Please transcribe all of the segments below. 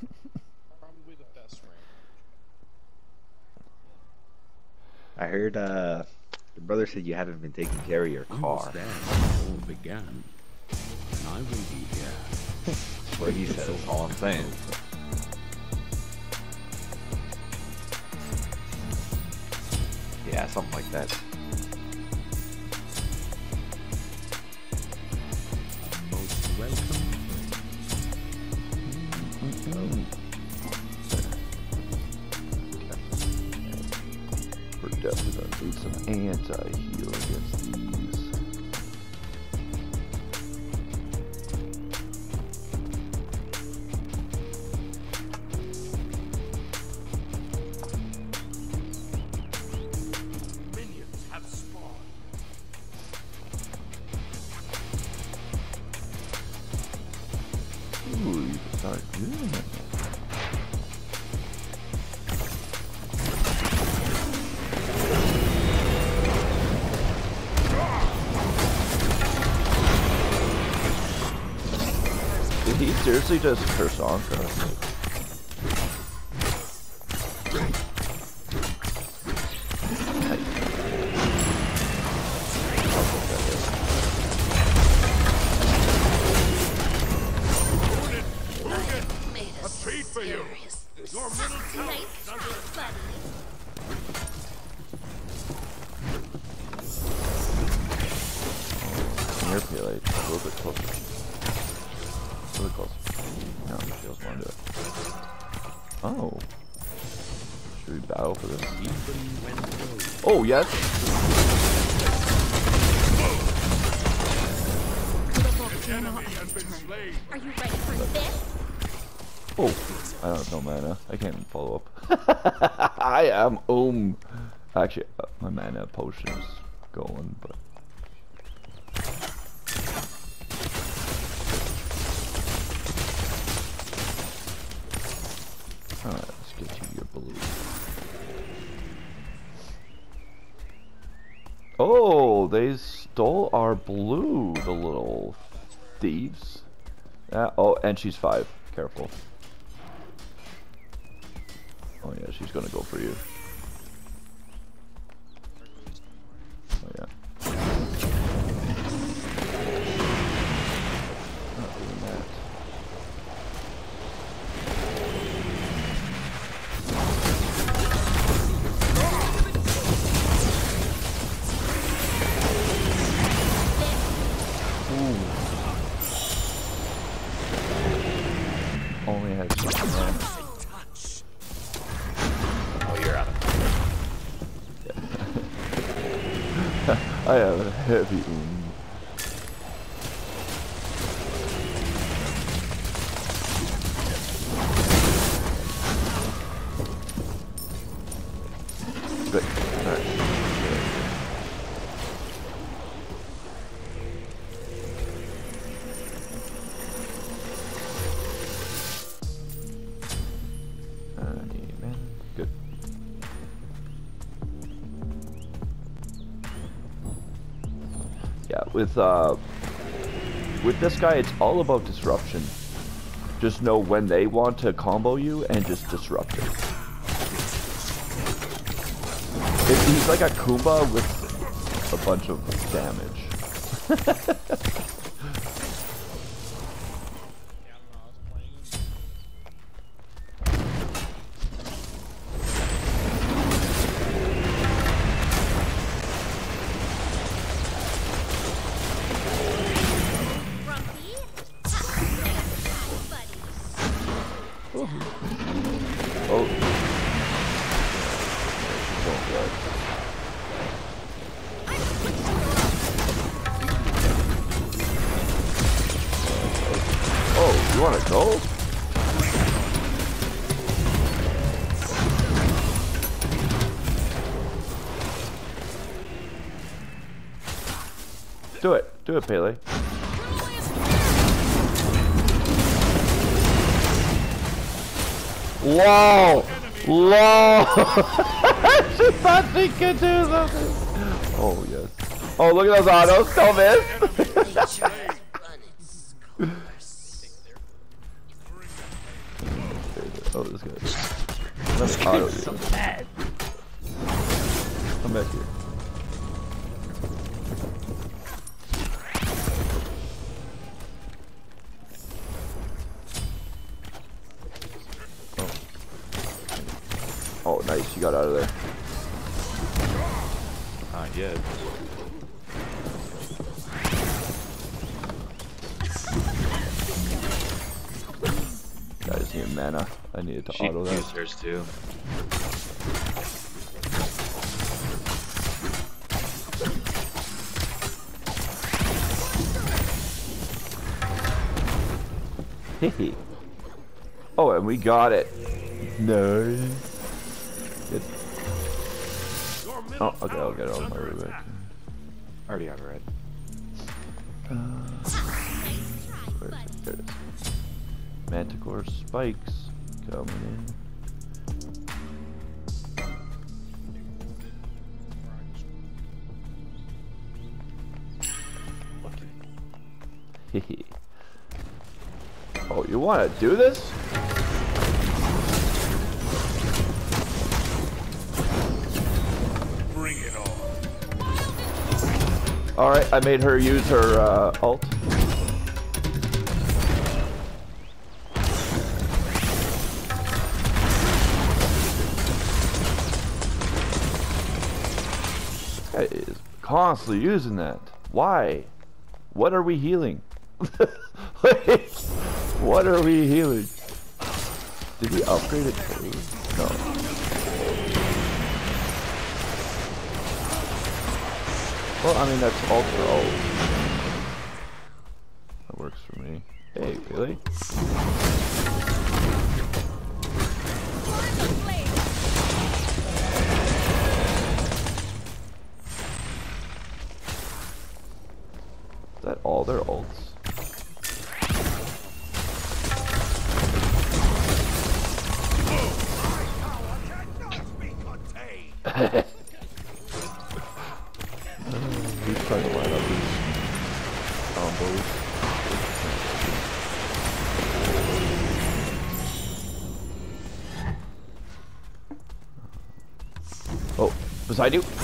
Probably the best range. I heard your brother said you haven't been taking care of your I car. was there when it all began. And I will be here. That's what he said, that's all I'm saying. Yeah, something like that. Most welcome. We're definitely gonna need some anti-heal against these. Minions have spawned. Ooh, you can start doing it. He seriously does curse on us. A treat for you. Your middle tower is under attack. Come here, PLH. A little bit closer. A little closer. No, she doesn't want to do it. Oh. Should we battle for this? Oh, yes! The enemy has been slain. Are you ready for this? Oh, I don't have no mana. I can't even follow up. I am Actually, my mana potion is going, but... Alright, let's get you your blue. Oh, they stole our blue, the little thieves. Oh, and she's 5. Careful. Oh yeah, she's gonna go for you. Oh yeah. Not doing that. Only had 6 mana. Oh, you're out of I have a heavy Good. Alright. Amen. Good. Yeah, with this guy, it's all about disruption. Just know when they want to combo you and just disrupt it. He's like a Kumba with a bunch of damage. Oh. Oh, you want to go? Do it. Do it, Pele. Whoa! Whoa! She thought she could do something. Oh, yes. Oh, look at those autos. Still miss. Oh, this guy. Let me auto you. Come back here. Oh, nice. You got out of there. Not yet. I just need mana. I needed to She auto used that. hers too. Hehe. Oh, and we got it. Nice. Good. Oh, okay, I'll get all my way back. Already have it red. There it is. Manticore spikes coming in. Hehe. Oh, you want to do this? Bring it on. Alright, I made her use her ult. Guy is constantly using that. Why? What are we healing? Like, what are we healing? Did we upgrade it too? No. Well, I mean, that's ultra ult. That works for me. Hey, Billy. Is that all their ults? He's trying to line up his combos. Oh, beside you.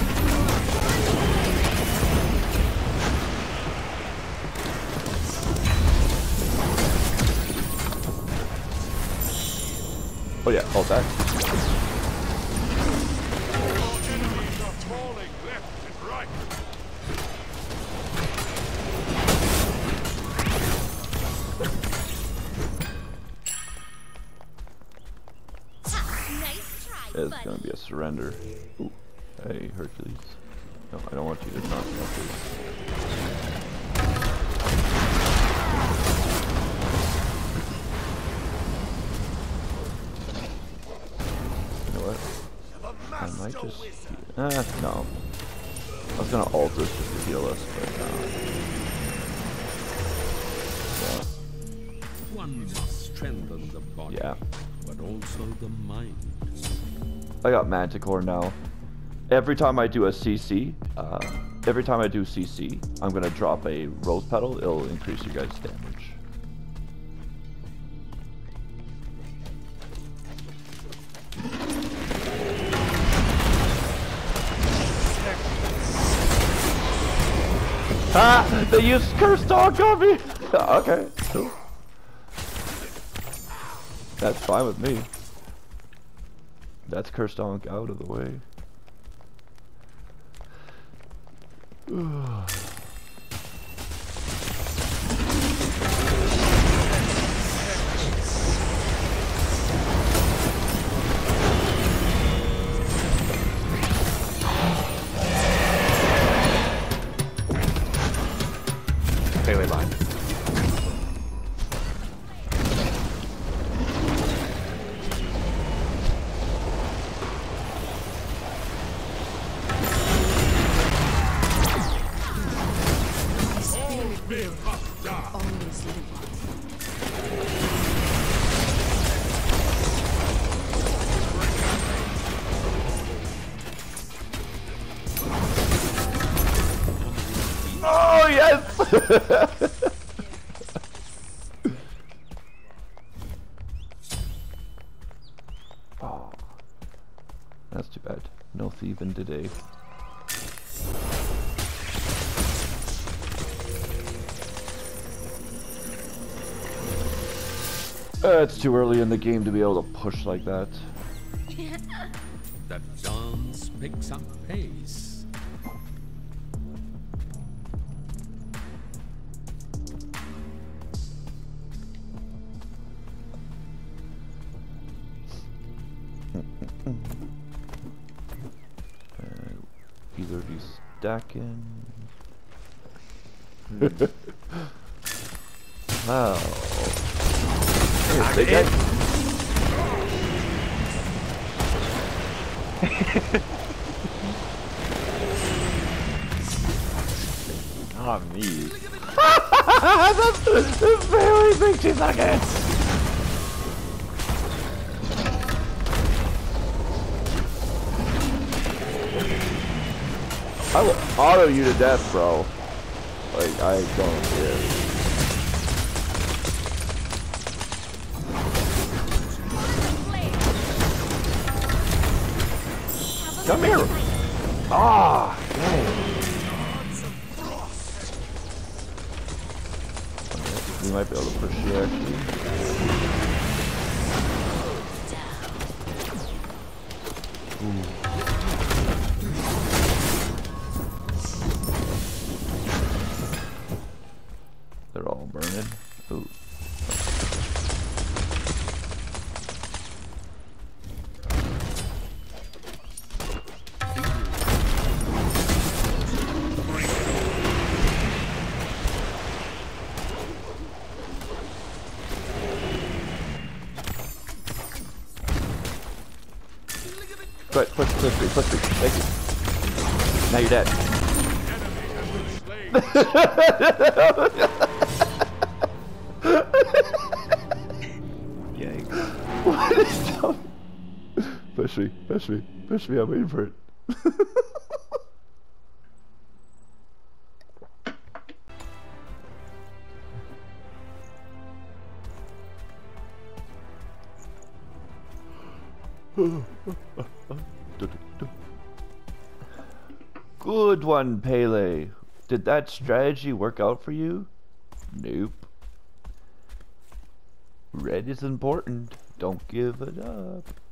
Oh yeah, hold that. Enemies are falling left and right. Nice try, It's buddy. gonna be a surrender. Ooh. Hey, Hercules. No, I don't want you to knock me off this. You know what? I might just... no. I was gonna ult this just to heal us, but One must strengthen the body, yeah. but also the mind. I got Manticore now. Every time I do a CC, every time I do CC, I'm gonna drop a rose petal. It'll increase your guys' damage. Ah! They used Curse Dog on me! Okay, cool. That's fine with me. That's Curse Dog out of the way. Melee line. Always live Oh yes! no thieving today. It's too early in the game to be able to push like that. The dance picks up pace. Either be stacking. Wow. Hey, guy. Not me. That's very big 2 seconds. I will auto you to death, bro. Like, I don't care. Come here! Ah, dang. We might be able to push you, actually. Ooh. They're all burning. Ooh. Right, push me. Thank you. Now you're dead. Yikes. What is that? Push me, I'm waiting for it. Good one, Pele. Did that strategy work out for you? Nope. Red is important. Don't give it up.